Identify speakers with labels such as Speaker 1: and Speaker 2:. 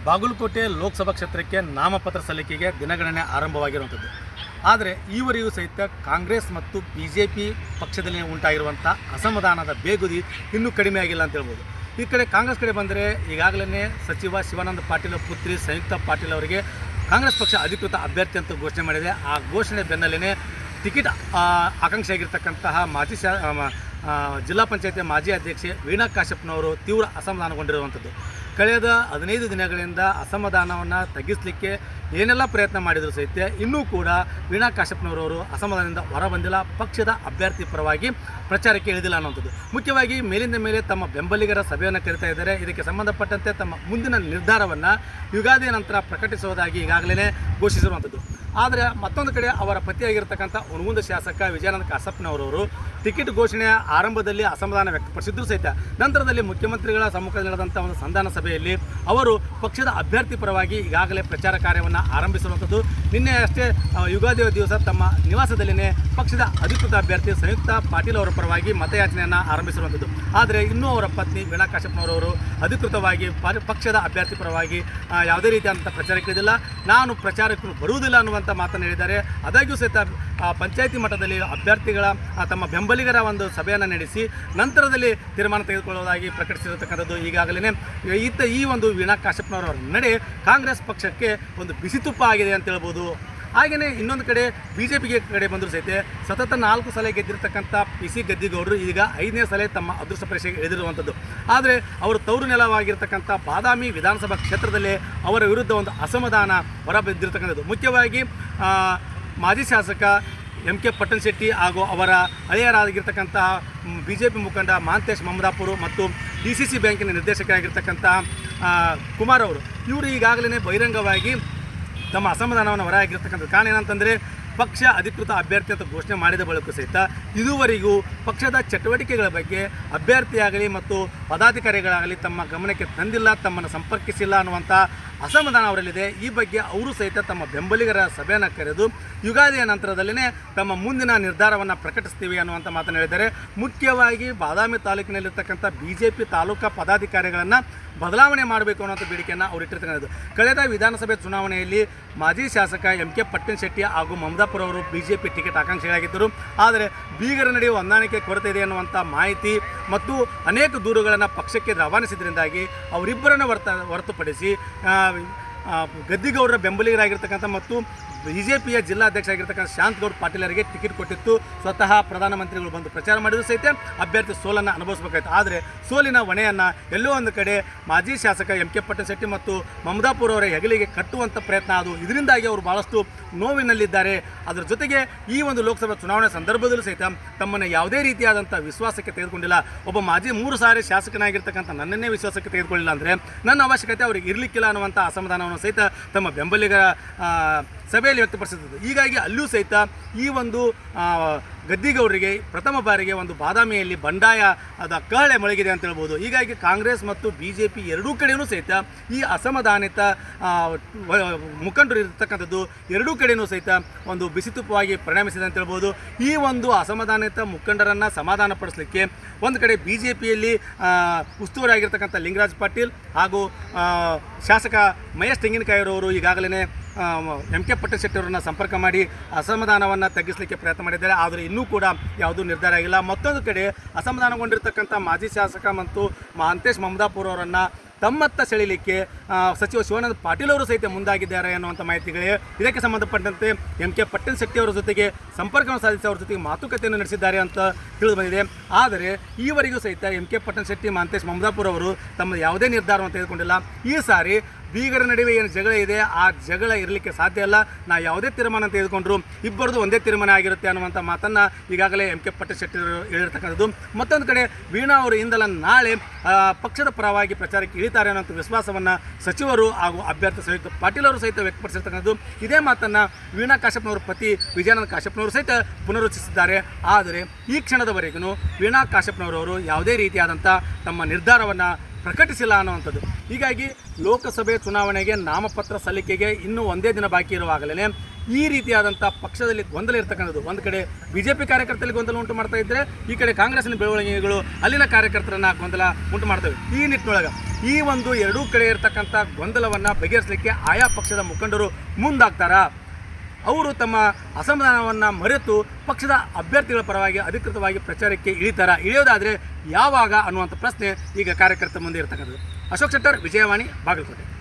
Speaker 1: ಬಾಗಲಕೋಟೆ ಲೋಕಸಭಾ ಕ್ಷೇತ್ರಕ್ಕೆ ನಾಮಪತ್ರ ಸಲ್ಲಿಕೆಗೆ ದಿನಗಣನೆ ಆರಂಭವಾಗಿರುವಂಥದ್ದು. ಆದರೆ ಈವರೆಗೂ ಸಹಿತ ಕಾಂಗ್ರೆಸ್ ಮತ್ತು BJP ಪಕ್ಷದಲ್ಲಿ ಉಂಟಾಗಿರುವಂಥ ಅಸಮಾಧಾನದ ಬೇಗುದಿ ಇನ್ನೂ ಕಡಿಮೆ ಆಗಿಲ್ಲ ಅಂತ ಹೇಳ್ಬೋದು. ಈ ಕಡೆ ಕಾಂಗ್ರೆಸ್ ಕಡೆ ಬಂದರೆ ಈಗಾಗಲೇ ಸಚಿವ ಶಿವಾನಂದ ಪಾಟೀಲ್ ಪುತ್ರಿ ಸಂಯುಕ್ತ ಪಾಟೀಲ್ ಅವರಿಗೆ ಕಾಂಗ್ರೆಸ್ ಪಕ್ಷ ಅಧಿಕೃತ ಅಭ್ಯರ್ಥಿ ಅಂತ ಘೋಷಣೆ ಮಾಡಿದೆ. ಆ ಘೋಷಣೆ ಬೆನ್ನಲ್ಲೇ ಟಿಕೆಟ್ ಆಕಾಂಕ್ಷಿಯಾಗಿರ್ತಕ್ಕಂತಹ ಜಿಲ್ಲಾ ಪಂಚಾಯತಿ ಮಾಜಿ ಅಧ್ಯಕ್ಷೆ ವೀಣಾ ಕಾಶ್ಯಪ್ನವರು ತೀವ್ರ ಅಸಮಾಧಾನಗೊಂಡಿರುವಂಥದ್ದು. ಕಳೆದ 15 ದಿನಗಳಿಂದ ಅಸಮಾಧಾನವನ್ನು ತಗ್ಗಿಸಲಿಕ್ಕೆ ಏನೆಲ್ಲ ಪ್ರಯತ್ನ ಮಾಡಿದರೂ ಸಹಿತ ಇನ್ನೂ ಕೂಡ ವೀಣಾ ಕಾಶ್ಯಪ್ನವರವರು ಅಸಮಾಧಾನದಿಂದ ಹೊರಬಂದಿಲ್ಲ. ಪಕ್ಷದ ಅಭ್ಯರ್ಥಿ ಪರವಾಗಿ ಪ್ರಚಾರಕ್ಕೆ ಇಳಿದಿಲ್ಲ ಅನ್ನುವಂಥದ್ದು. ಮುಖ್ಯವಾಗಿ ಮೇಲಿಂದ ಮೇಲೆ ತಮ್ಮ ಬೆಂಬಲಿಗರ ಸಭೆಯನ್ನು ಕರೀತಾ ಇದ್ದಾರೆ. ಇದಕ್ಕೆ ಸಂಬಂಧಪಟ್ಟಂತೆ ತಮ್ಮ ಮುಂದಿನ ನಿರ್ಧಾರವನ್ನು ಯುಗಾದಿ ನಂತರ ಪ್ರಕಟಿಸುವುದಾಗಿ ಈಗಾಗಲೇ ಘೋಷಿಸಿರುವಂಥದ್ದು. ಆದರೆ ಮತ್ತೊಂದು ಕಡೆ ಅವರ ಪತಿಯಾಗಿರ್ತಕ್ಕಂಥ ಹುನಗುಂದ ಶಾಸಕ ವಿಜಯಾನಂದ ಕಾಸಪ್ಪನವರವರು ಟಿಕೆಟ್ ಘೋಷಣೆಯ ಆರಂಭದಲ್ಲಿ ಅಸಮಾಧಾನ ವ್ಯಕ್ತಪಡಿಸಿದ್ರು ಸಹಿತ ನಂತರದಲ್ಲಿ ಮುಖ್ಯಮಂತ್ರಿಗಳ ಸಮ್ಮುಖದಲ್ಲಿ ನಡೆದಂಥ ಒಂದು ಸಂಧಾನ ಸಭೆಯಲ್ಲಿ ಅವರು ಪಕ್ಷದ ಅಭ್ಯರ್ಥಿ ಪರವಾಗಿ ಈಗಾಗಲೇ ಪ್ರಚಾರ ಕಾರ್ಯವನ್ನು ಆರಂಭಿಸಿರುವಂಥದ್ದು. ನಿನ್ನೆ ಅಷ್ಟೇ ಯುಗಾದಿ ದಿವಸ ತಮ್ಮ ನಿವಾಸದಲ್ಲಿಯೇ ಪಕ್ಷದ ಅಧಿಕೃತ ಅಭ್ಯರ್ಥಿ ಸಂಯುಕ್ತ ಪಾಟೀಲ್ ಅವರ ಪರವಾಗಿ ಮತಯಾಚನೆಯನ್ನು ಆರಂಭಿಸಿರುವಂಥದ್ದು. ಆದರೆ ಇನ್ನೂ ಅವರ ಪತ್ನಿ ವೀಣಾ ಕಾಶ್ಯಪ್ನವರವರು ಅಧಿಕೃತವಾಗಿ ಪಕ್ಷದ ಅಭ್ಯರ್ಥಿ ಪರವಾಗಿ ಯಾವುದೇ ರೀತಿಯಾದಂಥ ಪ್ರಚಾರಕ್ಕೆ ಇದಿಲ್ಲ, ನಾನು ಪ್ರಚಾರಕ್ಕೆ ಬರುವುದಿಲ್ಲ ಅನ್ನುವಂಥ ಮಾತನ್ನು ಹೇಳಿದ್ದಾರೆ. ಆದಾಗ್ಯೂ ಸಹಿತ ಪಂಚಾಯಿತಿ ಮಟ್ಟದಲ್ಲಿ ಅಭ್ಯರ್ಥಿಗಳ ತಮ್ಮ ಬೆಂಬಲಿಗರ ಒಂದು ಸಭೆಯನ್ನು ನಡೆಸಿ ನಂತರದಲ್ಲಿ ತೀರ್ಮಾನ ತೆಗೆದುಕೊಳ್ಳುವುದಾಗಿ ಪ್ರಕಟಿಸಿರತಕ್ಕಂಥದ್ದು. ಈಗಾಗಲೇ ಈ ಒಂದು ವೀಣಾ ಕಾಶ್ಯಪ್ನವರ ನಡೆ ಕಾಂಗ್ರೆಸ್ ಪಕ್ಷಕ್ಕೆ ಒಂದು ಬಿಸಿತುಪ್ಪ ಆಗಿದೆ ಅಂತ ಹೇಳ್ಬೋದು. ಹಾಗೆಯೇ ಇನ್ನೊಂದು ಕಡೆ BJP ಕಡೆ ಬಂದರೂ ಸಹಿತ ಸತತ 4 ಸಲ ಗೆದ್ದಿರ್ತಕ್ಕಂಥ PC ಗದ್ದಿಗೌಡರು ಈಗ 5ನೇ ಸಲ ತಮ್ಮ ಅದೃಷ್ಟ ಪರೀಕ್ಷೆಗೆ ಎಳೆದಿರುವಂಥದ್ದು. ಆದರೆ ಅವರು ತವರು ನೆಲವಾಗಿರ್ತಕ್ಕಂಥ ಬಾದಾಮಿ ವಿಧಾನಸಭಾ ಕ್ಷೇತ್ರದಲ್ಲೇ ಅವರ ವಿರುದ್ಧ ಒಂದು ಅಸಮಾಧಾನ ಹೊರಬಿದ್ದಿರ್ತಕ್ಕಂಥದ್ದು. ಮುಖ್ಯವಾಗಿ ಮಾಜಿ ಶಾಸಕ MK ಪಟ್ಟಣಶೆಟ್ಟಿ ಹಾಗೂ ಅವರ ಹಳೆಯರಾಗಿರ್ತಕ್ಕಂತಹ BJP ಮುಖಂಡ ಮಹಾಂತೇಶ್ ಮಮದಾಪುರ ಮತ್ತು DCC ಬ್ಯಾಂಕಿನ ನಿರ್ದೇಶಕರಾಗಿರ್ತಕ್ಕಂಥ ಕುಮಾರ್ ಅವರು ಇವರು ಈಗಾಗಲೇ ಬಹಿರಂಗವಾಗಿ ತಮ್ಮ ಅಸಮಾಧಾನವನ್ನು ಹೊರಹಾಕಿರ್ತಕ್ಕಂಥದ್ದು. ಕಾರಣ ಏನಂತಂದರೆ ಪಕ್ಷ ಅಧಿಕೃತ ಅಭ್ಯರ್ಥಿ ಅಂತ ಘೋಷಣೆ ಮಾಡಿದ ಬಳಿಕ ಸಹಿತ ಇದುವರೆಗೂ ಪಕ್ಷದ ಚಟುವಟಿಕೆಗಳ ಬಗ್ಗೆ ಅಭ್ಯರ್ಥಿಯಾಗಲಿ ಮತ್ತು ಪದಾಧಿಕಾರಿಗಳಾಗಲಿ ತಮ್ಮ ಗಮನಕ್ಕೆ ತಂದಿಲ್ಲ, ತಮ್ಮನ್ನು ಸಂಪರ್ಕಿಸಿಲ್ಲ ಅನ್ನುವಂಥ ಅಸಮಾಧಾನ ಅವರಲ್ಲಿದೆ. ಈ ಬಗ್ಗೆ ಅವರು ಸಹಿತ ತಮ್ಮ ಬೆಂಬಲಿಗರ ಸಭೆಯನ್ನು ಕರೆದು ಯುಗಾದಿಯ ನಂತರದಲ್ಲೇ ತಮ್ಮ ಮುಂದಿನ ನಿರ್ಧಾರವನ್ನು ಪ್ರಕಟಿಸ್ತೀವಿ ಅನ್ನುವಂಥ ಮಾತನ್ನು ಹೇಳಿದ್ದಾರೆ. ಮುಖ್ಯವಾಗಿ ಬಾದಾಮಿ ತಾಲೂಕಿನಲ್ಲಿರ್ತಕ್ಕಂಥ BJP ತಾಲೂಕಾ ಪದಾಧಿಕಾರಿಗಳನ್ನು ಬದಲಾವಣೆ ಮಾಡಬೇಕು ಅನ್ನೋಂಥ ಬೇಡಿಕೆಯನ್ನು ಅವರು ಇಟ್ಟಿರ್ತಕ್ಕಂಥದ್ದು. ಕಳೆದ ವಿಧಾನಸಭೆ ಚುನಾವಣೆಯಲ್ಲಿ ಮಾಜಿ ಶಾಸಕ MK ಪಟ್ಟಣಶೆಟ್ಟಿ ಹಾಗೂ ಮಮದಾಪುರ ಅವರು BJP ಟಿಕೆಟ್ ಆಕಾಂಕ್ಷಿಯಾಗಿದ್ದರು. ಆದರೆ ಬೀಗರ ನಡುವೆ ಹೊಂದಾಣಿಕೆ ಕೊರತೆ ಇದೆ ಅನ್ನುವಂಥ ಮಾಹಿತಿ ಮತ್ತು ಅನೇಕ ದೂರುಗಳನ್ನು ಪಕ್ಷಕ್ಕೆ ರವಾನಿಸಿದ್ರಿಂದಾಗಿ ಅವರಿಬ್ಬರನ್ನು ಹೊರತುಪಡಿಸಿ ಗದ್ದಿಗೌಡರ ಬೆಂಬಲಿಗರಾಗಿರ್ತಕ್ಕಂಥ ಮತ್ತು BJPಯ ಜಿಲ್ಲಾಧ್ಯಕ್ಷ ಆಗಿರ್ತಕ್ಕಂಥ ಶಾಂತಗೌಡ ಪಾಟೀಲರಿಗೆ ಟಿಕೆಟ್ ಕೊಟ್ಟಿತ್ತು. ಸ್ವತಃ ಪ್ರಧಾನಮಂತ್ರಿಗಳು ಬಂದು ಪ್ರಚಾರ ಮಾಡಿದ್ರು ಸಹಿತ ಅಭ್ಯರ್ಥಿ ಸೋಲನ್ನು ಅನುಭವಿಸಬೇಕಾಯಿತು. ಆದರೆ ಸೋಲಿನ ಹೊಣೆಯನ್ನು ಎಲ್ಲೋ ಒಂದು ಕಡೆ ಮಾಜಿ ಶಾಸಕ MK ಪಟ್ಟಣಶೆಟ್ಟಿ ಮತ್ತು ಮಮದಾಪುರ ಅವರ ಹೆಗಲಿಗೆ ಕಟ್ಟುವಂಥ ಪ್ರಯತ್ನ ಅದು. ಇದರಿಂದಾಗಿ ಅವರು ಭಾಳಷ್ಟು ನೋವಿನಲ್ಲಿದ್ದಾರೆ. ಅದರ ಜೊತೆಗೆ ಈ ಒಂದು ಲೋಕಸಭಾ ಚುನಾವಣೆ ಸಂದರ್ಭದಲ್ಲೂ ಸಹಿತ ತಮ್ಮನ್ನು ಯಾವುದೇ ರೀತಿಯಾದಂಥ ವಿಶ್ವಾಸಕ್ಕೆ ತೆಗೆದುಕೊಂಡಿಲ್ಲ. ಒಬ್ಬ ಮಾಜಿ 3 ಸಾರಿ ಶಾಸಕನಾಗಿರ್ತಕ್ಕಂಥ ನನ್ನನ್ನೇ ವಿಶ್ವಾಸಕ್ಕೆ ತೆಗೆದುಕೊಳ್ಳಿಲ್ಲ ಅಂದರೆ ನನ್ನ ಅವಶ್ಯಕತೆ ಅವರಿಗೆ ಇರಲಿಕ್ಕಿಲ್ಲ ಅನ್ನುವಂಥ ಅಸಮಾಧಾನವನ್ನು ಸಹಿತ ತಮ್ಮ ಬೆಂಬಲಿಗರ ಸಭೆಯಲ್ಲಿ ವ್ಯಕ್ತಪಡಿಸುತ್ತದೆ. ಹೀಗಾಗಿ ಅಲ್ಲೂ ಸಹಿತ ಈ ಒಂದು ಗದ್ದಿಗೌಡರಿಗೆ ಪ್ರಥಮ ಬಾರಿಗೆ ಒಂದು ಬಾದಾಮಿಯಲ್ಲಿ ಬಂಡಾಯ ಕಹಳೆ ಮೊಳಗಿದೆ ಅಂತ ಹೇಳ್ಬೋದು. ಹೀಗಾಗಿ ಕಾಂಗ್ರೆಸ್ ಮತ್ತು BJP ಎರಡೂ ಕಡೆಯೂ ಸಹಿತ ಈ ಅಸಮಾಧಾನಿತ ಮುಖಂಡರು ಇರತಕ್ಕಂಥದ್ದು ಎರಡೂ ಕಡೆಯೂ ಸಹಿತ ಒಂದು ಬಿಸಿತುಪ್ಪವಾಗಿ ಪರಿಣಮಿಸಿದೆ ಅಂತ ಹೇಳ್ಬೋದು. ಈ ಒಂದು ಅಸಮಾಧಾನಿತ ಮುಖಂಡರನ್ನು ಸಮಾಧಾನಪಡಿಸಲಿಕ್ಕೆ ಒಂದು ಕಡೆ BJPಯಲ್ಲಿ ಉಸ್ತುವಾರಿಯಾಗಿರ್ತಕ್ಕಂಥ ಲಿಂಗರಾಜ್ ಪಾಟೀಲ್ ಹಾಗೂ ಶಾಸಕ ಮಹೇಶ್ ತೆಂಗಿನಕಾಯಿರವರು ಈಗಾಗಲೇ MK ಪಟ್ಟಣಶೆಟ್ಟಿ ಅವರನ್ನು ಸಂಪರ್ಕ ಮಾಡಿ ಅಸಮಾಧಾನವನ್ನು ತಗ್ಗಿಸಲಿಕ್ಕೆ ಪ್ರಯತ್ನ ಮಾಡಿದ್ದಾರೆ. ಆದರೆ ಇನ್ನೂ ಕೂಡ ಯಾವುದೂ ನಿರ್ಧಾರ ಆಗಿಲ್ಲ. ಮತ್ತೊಂದು ಕಡೆ ಅಸಮಾಧಾನಗೊಂಡಿರ್ತಕ್ಕಂಥ ಮಾಜಿ ಶಾಸಕ ಮತ್ತು ಮಹಾಂತೇಶ್ ಮಮದಾಪುರ ಅವರನ್ನು ತಮ್ಮತ್ತ ಸೆಳೆಯಲಿಕ್ಕೆ ಸಚಿವ ಶಿವಾನಂದ ಪಾಟೀಲ್ ಅವರು ಸಹಿತ ಮುಂದಾಗಿದ್ದಾರೆ ಅನ್ನುವಂಥ ಮಾಹಿತಿಗಳೇ. ಇದಕ್ಕೆ ಸಂಬಂಧಪಟ್ಟಂತೆ MK ಪಟ್ಟಣಶೆಟ್ಟಿ ಅವರ ಜೊತೆಗೆ ಸಂಪರ್ಕವನ್ನು ಸಾಧಿಸಿ ಅವರ ಜೊತೆಗೆ ಮಾತುಕತೆಯನ್ನು ನಡೆಸಿದ್ದಾರೆ ಅಂತ ತಿಳಿದು ಬಂದಿದೆ. ಆದರೆ ಈವರೆಗೂ ಸಹಿತ MK ಪಟ್ಟಣಶೆಟ್ಟಿ ಮಹಾಂತೇಶ್ ಮಮದಾಪುರ ಅವರು ತಮ್ಮ ಯಾವುದೇ ನಿರ್ಧಾರವನ್ನು ತೆಗೆದುಕೊಂಡಿಲ್ಲ. ಈ ಸಾರಿ ಬೀಗರ ನಡುವೆ ಏನು ಜಗಳ ಇದೆ ಆ ಜಗಳ ಇರಲಿಕ್ಕೆ ಸಾಧ್ಯ ಇಲ್ಲ. ನಾವು ಯಾವುದೇ ತೀರ್ಮಾನ ತೆಗೆದುಕೊಂಡ್ರು ಇಬ್ಬರದು ಒಂದೇ ತೀರ್ಮಾನ ಆಗಿರುತ್ತೆ ಅನ್ನುವಂಥ ಮಾತನ್ನು ಈಗಾಗಲೇ MK ಪಟ್ಟಣಶೆಟ್ಟಿ ಹೇಳಿರ್ತಕ್ಕಂಥದ್ದು. ಮತ್ತೊಂದು ಕಡೆ ವೀಣಾ ಅವರು ಇಂದಲ್ಲ ನಾಳೆ ಪಕ್ಷದ ಪರವಾಗಿ ಪ್ರಚಾರಕ್ಕೆ ಇಳಿತಾರೆ ಅನ್ನೋಂಥ ವಿಶ್ವಾಸವನ್ನು ಸಚಿವರು ಹಾಗೂ ಅಭ್ಯರ್ಥಿ ಸಂಯುಕ್ತ ಪಾಟೀಲ್ ಅವರು ಸಹಿತ ವ್ಯಕ್ತಪಡಿಸಿರ್ತಕ್ಕಂಥದ್ದು. ಇದೇ ಮಾತನ್ನು ವೀಣಾ ಕಾಶ್ಯಪ್ನವರ ಪತಿ ವಿಜಯಾನಂದ ಕಾಶ್ಯಪ್ನವರು ಸಹಿತ ಪುನರುಚ್ಚರಿಸಿದ್ದಾರೆ. ಆದರೆ ಈ ಕ್ಷಣದವರೆಗೂ ವೀಣಾ ಕಾಶ್ಯಪ್ನವರವರು ಯಾವುದೇ ರೀತಿಯಾದಂಥ ತಮ್ಮ ನಿರ್ಧಾರವನ್ನು ಪ್ರಕಟಿಸಿಲ್ಲ ಅನ್ನುವಂಥದ್ದು. ಹೀಗಾಗಿ ಲೋಕಸಭೆ ಚುನಾವಣೆಗೆ ನಾಮಪತ್ರ ಸಲ್ಲಿಕೆಗೆ ಇನ್ನೂ ಒಂದೇ ದಿನ ಬಾಕಿ ಇರುವಾಗಲೇ ಈ ರೀತಿಯಾದಂಥ ಪಕ್ಷದಲ್ಲಿ ಗೊಂದಲ ಇರ್ತಕ್ಕಂಥದ್ದು. ಒಂದು ಕಡೆ BJP ಕಾರ್ಯಕರ್ತರಲ್ಲಿ ಗೊಂದಲ ಉಂಟು ಮಾಡ್ತಾ ಇದ್ದರೆ, ಈ ಕಡೆ ಕಾಂಗ್ರೆಸ್ಸಿನ ಬೆಳವಣಿಗೆಗಳು ಅಲ್ಲಿನ ಕಾರ್ಯಕರ್ತರನ್ನು ಗೊಂದಲ ಉಂಟು ಮಾಡ್ತವೆ. ಈ ನಿಟ್ಟಿನೊಳಗೆ ಈ ಒಂದು ಎರಡೂ ಕಡೆ ಇರತಕ್ಕಂಥ ಗೊಂದಲವನ್ನು ಬಗೆಹರಿಸಲಿಕ್ಕೆ ಆಯಾ ಪಕ್ಷದ ಮುಖಂಡರು ಮುಂದಾಗ್ತಾರಾ, ಅವರು ತಮ್ಮ ಅಸಮಾಧಾನವನ್ನು ಮರೆತು ಪಕ್ಷದ ಅಭ್ಯರ್ಥಿಗಳ ಪರವಾಗಿ ಅಧಿಕೃತವಾಗಿ ಪ್ರಚಾರಕ್ಕೆ ಇಳಿಯೋದಾದರೆ ಯಾವಾಗ ಅನ್ನುವಂಥ ಪ್ರಶ್ನೆ ಈಗ ಕಾರ್ಯಕರ್ತರ ಮುಂದೆ ಇರತಕ್ಕಂಥದ್ದು. ಅಶೋಕ್ ಶೆಟ್ಟರ್, ವಿಜಯವಾಣಿ, ಬಾಗಲಕೋಟೆ.